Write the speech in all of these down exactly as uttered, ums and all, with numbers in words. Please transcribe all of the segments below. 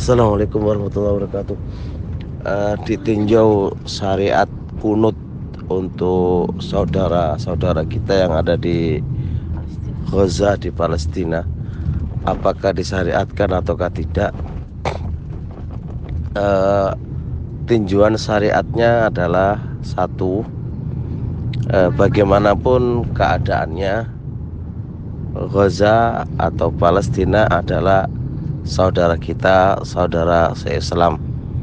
Assalamualaikum warahmatullahi wabarakatuh. Eh, ditinjau syariat kunut untuk saudara-saudara kita yang ada di Gaza di Palestina, apakah disyariatkan ataukah tidak? Eh, tinjauan syariatnya adalah satu, eh, bagaimanapun keadaannya, Gaza atau Palestina adalah saudara kita, saudara se-Islam.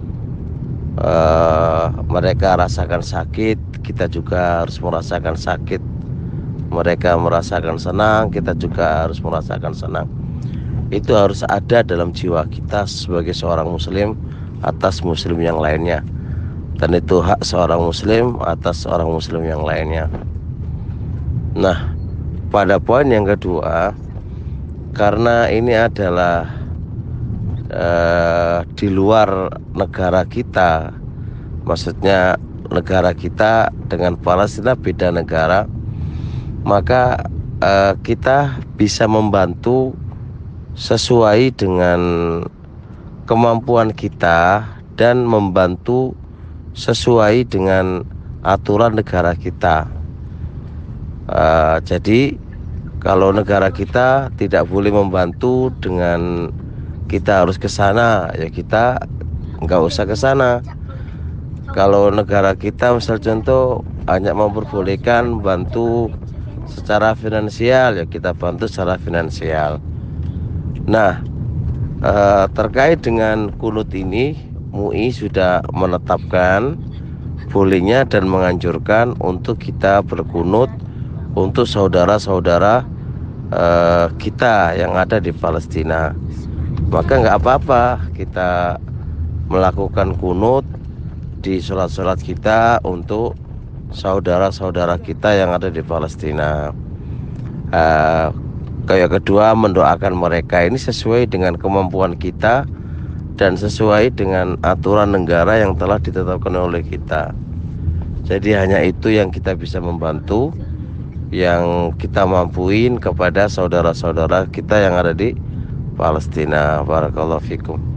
Uh, mereka rasakan sakit, kita juga harus merasakan sakit. Mereka merasakan senang, kita juga harus merasakan senang. Itu harus ada dalam jiwa kita sebagai seorang muslim atas muslim yang lainnya, dan itu hak seorang muslim atas seorang muslim yang lainnya. Nah, pada poin yang kedua, karena ini adalah Uh, di luar negara kita, maksudnya negara kita dengan Palestina beda negara, maka uh, kita bisa membantu sesuai dengan kemampuan kita dan membantu sesuai dengan aturan negara kita. Uh, jadi kalau negara kita tidak boleh membantu dengan kita harus ke sana, ya kita nggak usah ke sana. Kalau negara kita misal contoh hanya memperbolehkan bantu secara finansial, ya kita bantu secara finansial. Nah, eh, terkait dengan kunut ini, M U I sudah menetapkan bolehnya dan menganjurkan untuk kita berkunut untuk saudara-saudara eh, kita yang ada di Palestina. Maka nggak apa-apa kita melakukan kunut di sholat-sholat kita untuk saudara-saudara kita yang ada di Palestina. Uh, kayak kedua, mendoakan mereka ini sesuai dengan kemampuan kita dan sesuai dengan aturan negara yang telah ditetapkan oleh kita. Jadi hanya itu yang kita bisa membantu, yang kita mampuin kepada saudara-saudara kita yang ada di Palestina. Barakallahu fikum.